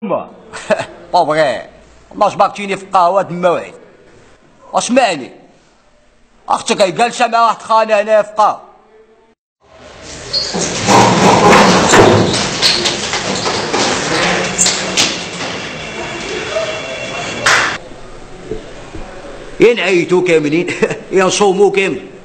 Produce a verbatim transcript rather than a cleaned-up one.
بابغي والله شباكتيني في القهوة الموعد. اسمعني اختك جالسة مع واحد خانة هنا في القهوة. يا نعيتو كاملين يا نصومو كامل.